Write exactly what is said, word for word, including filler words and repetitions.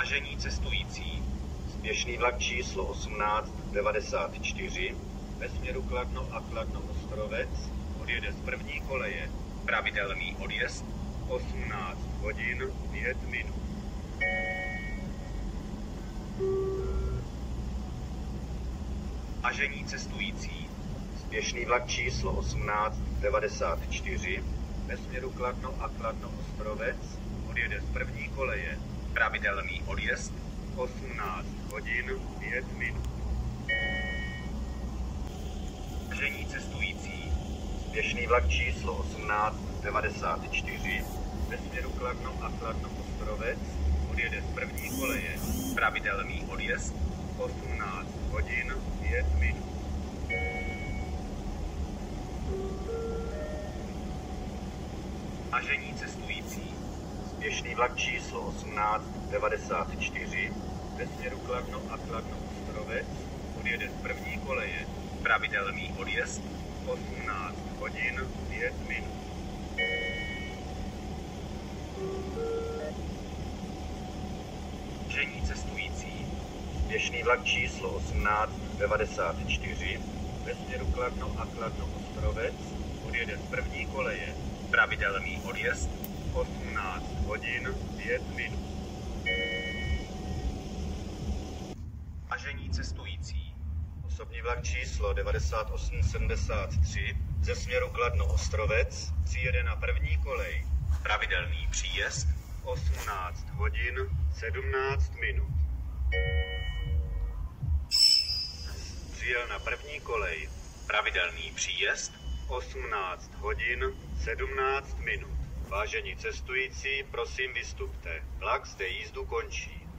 Vážení cestující, spěšný vlak číslo osmnáct devadesát čtyři ve směru Kladno a Kladno Ostrovec odjede z první koleje. Pravidelný odjezd osmnáct hodin pět minut. Vážení cestující, spěšný vlak číslo osmnáct devadesát čtyři ve směru Kladno a Kladno Ostrovec odjede z první koleje. Pravidelný odjezd osmnáct hodin pět minut. Vážení cestující, spěšný vlak číslo osmnáct devadesát čtyři ve směru Kladno a Kladno Ostrovec odjede z první koleje. Pravidelný odjezd osmnáct hodin pět minut. Vážení cestující, spěšný vlak číslo osmnáct devadesát čtyři ve směru Kladno a Kladno Ostrovec odjede z první koleje. Pravidelný odjezd osmnáct hodin pět minut. Vážení cestující, spěšný vlak číslo osmnáct devadesát čtyři ve směru Kladno a Kladno Ostrovec odjede z první koleje. Pravidelný odjezd osmnáct hodin pět minut. Vážení cestující, osobní vlak číslo devadesát osm sedmdesát tři ze směru Kladno Ostrovec přijede na první kolej. Pravidelný příjezd osmnáct hodin sedmnáct minut. Přijel na první kolej. Pravidelný příjezd osmnáct hodin sedmnáct minut. Vážení cestující, prosím vystupte. Vlak zde jízdu končí.